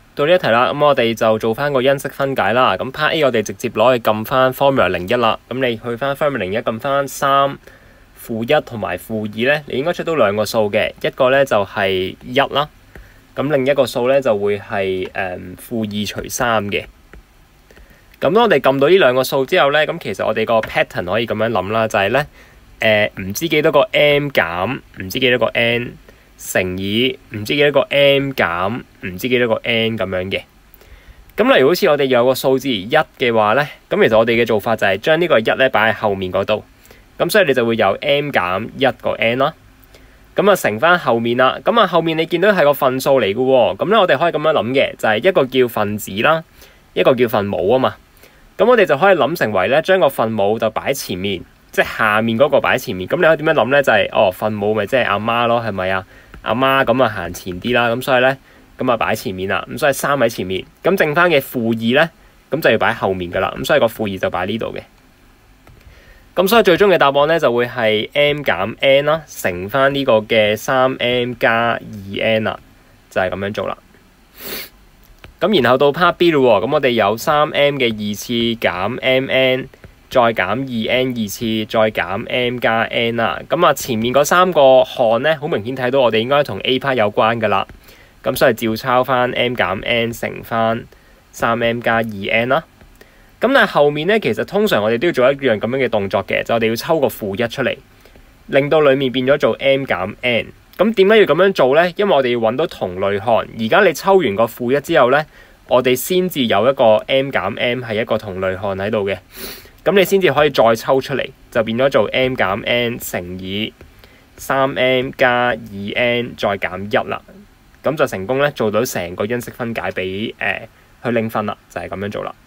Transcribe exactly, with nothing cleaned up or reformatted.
到呢一題啦，咁我哋就做翻個因式分解啦。咁 part A 我哋直接攞去撳翻 formula 零一啦。咁你去翻 formula 零一撳翻三負一同埋負二咧，你應該出到兩個數嘅，一個咧就係一啦，咁另一個數咧就會係誒負二除三嘅。咁當我哋撳到呢兩個數之後咧，咁其實我哋個 pattern 可以咁樣諗啦，就係咧誒唔知幾多個 m 減唔知幾多個 n 乘以唔知幾多個 m 減唔知幾多個 n 咁樣嘅。咁例如好似我哋有個數字一嘅話咧，咁其實我哋嘅做法就係將呢個一咧擺喺後面嗰度，咁所以你就會有 m 減一個 n 啦。咁啊乘翻後面啦，咁啊後面你見到係個分數嚟嘅喎，咁咧我哋可以咁樣諗嘅，就係一個叫分子啦，一個叫分母啊嘛。咁我哋就可以諗成為咧，將個分母就擺前面，即係下面嗰個擺前面。咁你可以點樣諗咧？就係、是、哦，分母咪即係阿媽咯，係咪啊？阿媽咁啊行前啲啦，咁所以咧咁啊擺前面啦。咁所以三喺前面，咁剩翻嘅負二咧，咁就要擺後面噶啦。咁所以個負二就擺呢度嘅。咁所以最終嘅答案咧就會係 m 減 n 啦，乘翻呢個嘅三 m 加二 n 啦，就係、是、咁樣做啦。咁然後到 part B 咯喎，咁我哋有三 m 嘅二次減 mn， 再減二 n 二次，再減 m 加 n 啦。咁啊前面嗰三個項咧，好明顯睇到我哋應該同 A part 有關噶啦。咁所以照抄翻 m 減 n 乘翻三 m 加二 n 啦。咁但係後面咧，其實通常我哋都要做一樣咁樣嘅動作嘅，就我哋要抽個負一出嚟，令到裡面變咗做 m 減 n。咁點解要咁樣做咧？因為我哋要揾到同類項。而家你抽完個負一之後咧，我哋先至有一個 m 減 m 係一個同類項喺度嘅。咁你先至可以再抽出嚟，就變咗做 m 減 n 乘以三 m 加二 n 再減一啦。咁就成功咧做到成個因式分解俾誒、呃、去拎分啦，就係、是、咁樣做啦。